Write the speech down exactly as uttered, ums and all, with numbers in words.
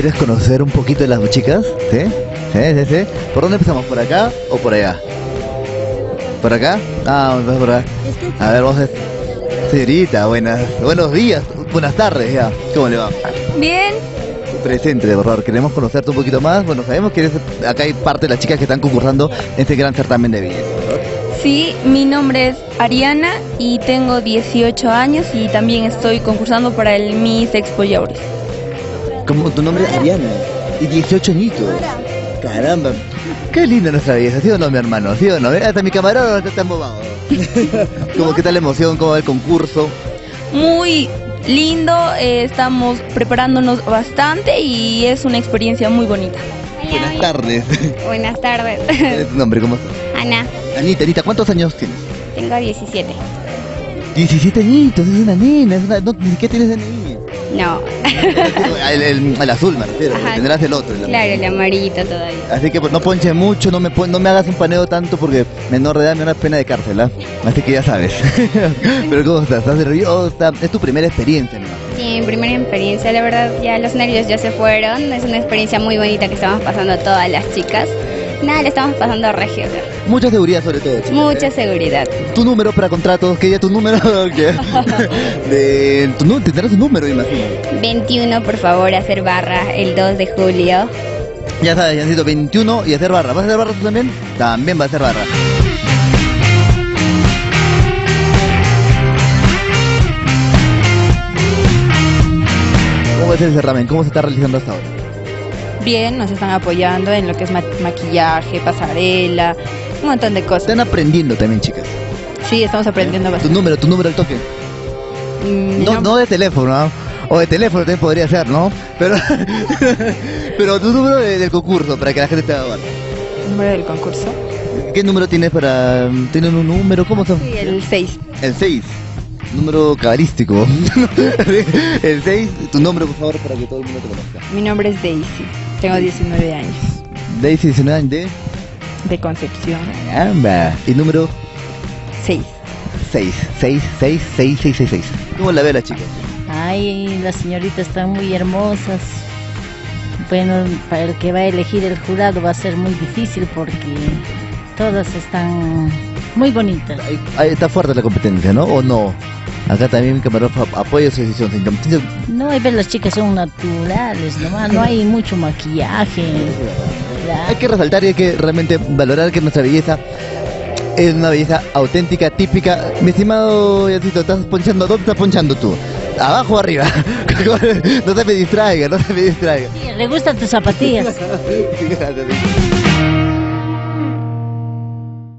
¿Quieres conocer un poquito de las chicas? ¿Sí? ¿Sí? ¿Sí? ¿Sí? ¿Por dónde empezamos? ¿Por acá o por allá? ¿Por acá? Ah, vamos por acá. A ver, vamos a... Señorita, buenas, buenos días, buenas tardes ya. ¿Cómo le va? Bien. Presente, por favor, queremos conocerte un poquito más. Bueno, sabemos que eres, acá hay parte de las chicas que están concursando en este gran certamen de belleza, ¿no? Sí, mi nombre es Ariana y tengo dieciocho años y también estoy concursando para el Miss Expo Yaures. ¿Cómo tu nombre es Ariana? Y dieciocho añitos. Caramba. Qué linda nuestra belleza, ¿sí o no, mi hermano? ¿Sí o no? Hasta mi camarón está tan bobado. ¿Cómo qué tal la emoción? ¿Cómo va el concurso? Muy lindo, eh, estamos preparándonos bastante y es una experiencia muy bonita. Hola, Buenas hola. tardes. Buenas tardes. ¿Cuál es tu nombre? ¿Cómo estás? Ana, Anita, Anita, ¿cuántos años tienes? tengo diecisiete. diecisiete añitos, es una nena, es una... No, ni siquiera tienes D N I. No, El, el, el azul me refiero, Ajá. tendrás el otro. El claro, el amarillito todavía. Así que pues, no ponches mucho, no me pon- no me hagas un paneo tanto porque menor de edad me da una pena de cárcel, ¿ah? Así que ya sabes. Pero ¿cómo estás? ¿Estás nerviosa? Es tu primera experiencia, ¿no? Sí, mi primera experiencia, la verdad, ya los nervios ya se fueron. Es una experiencia muy bonita que estamos pasando todas las chicas. Nada, le estamos pasando regio. o sea, Mucha seguridad sobre todo, chicas, Mucha ¿eh? seguridad. Tu número para contratos, que ya tu número, ¿qué? De, tu, nu- tendrás un número, imagino. veintiuno, por favor, hacer barra el dos de julio. Ya sabes, ya necesito veintiuno y hacer barra. ¿Vas a hacer barra tú también? También vas a hacer barra. ¿Cómo es el certamen? ¿Cómo se está realizando hasta ahora? Bien, nos están apoyando en lo que es ma- maquillaje, pasarela, un montón de cosas. Están aprendiendo también, chicas. Sí, estamos aprendiendo Tu bastante. número, tu número al toque. Mm, No, no- no de teléfono, ¿no? O de teléfono también podría ser, ¿no? Pero, pero tu número de- del concurso, para que la gente te haga. número del concurso. ¿Qué número tienes para...? ¿Tienen un número? ¿Cómo son? Sí, el seis. El seis. Número cabalístico. El seis, tu nombre, por favor, para que todo el mundo te conozca. Mi nombre es Daisy, tengo diecinueve años, Daisy, diecinueve años de... de Concepción. Caramba. Y número seis. seis. seis, seis, seis, seis, seis, seis. ¿Cómo la ve la chica? Ay, las señoritas están muy hermosas. Bueno, para el que va a elegir el jurado va a ser muy difícil porque todas están muy bonitas. Ahí, ahí está fuerte la competencia, ¿no? ¿O no? Acá también mi camarógrafo apoya su decisión. No, hay ver, las chicas son naturales, nomás no hay mucho maquillaje. Claro. Hay que resaltar y hay que realmente valorar que nuestra belleza es una belleza auténtica, típica. Mi estimado Yancito, ¿estás ponchando? ¿Dónde estás ponchando tú? ¿Abajo o arriba? No se me distraiga, no se me distraiga. Sí, le gustan tus zapatillas. Gracias.